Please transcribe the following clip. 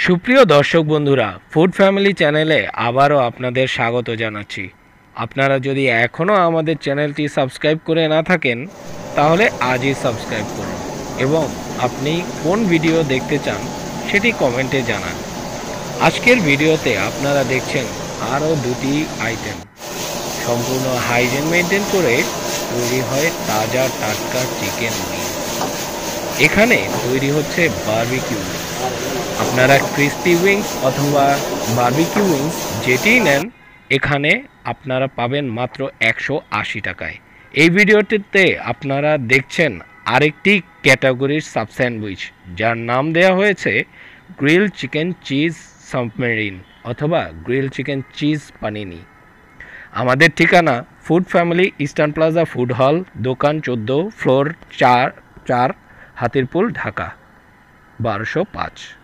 সুপ্রিয় দর্শক বন্ধুরা, ফুড ফ্যামিলি চ্যানেলে আবারও আপনাদের স্বাগত জানাচ্ছি। আপনারা যদি এখনও আমাদের চ্যানেলটি সাবস্ক্রাইব করে না থাকেন তাহলে আজই সাবস্ক্রাইব করুন এবং আপনি কোন ভিডিও দেখতে চান সেটি কমেন্টে জানান। আজকের ভিডিওতে আপনারা দেখছেন আরও দুটি আইটেম সম্পূর্ণ হাইজিন মেনটেন করে তৈরি হয় তাজা টাটকা চিকেন উইংস। এখানে তৈরি হচ্ছে বারবিকিউ। আপনারা ক্রিস্পি উইংস অথবা বারবিকিউ উইংস যেটিই নেন, এখানে আপনারা পাবেন মাত্র 180 টাকায়। এই ভিডিওটিতে আপনারা দেখছেন আরেকটি ক্যাটাগরির সাব স্যান্ডউইচ, যার নাম দেওয়া হয়েছে গ্রিল চিকেন চিজ সাবমেরিন অথবা গ্রিল চিকেন চিজ পানিনি। আমাদের ঠিকানা food family, Eastern Plaza food hall, দোকান 14, ফ্লোর 4, হাতিরপুল, ঢাকা 1205।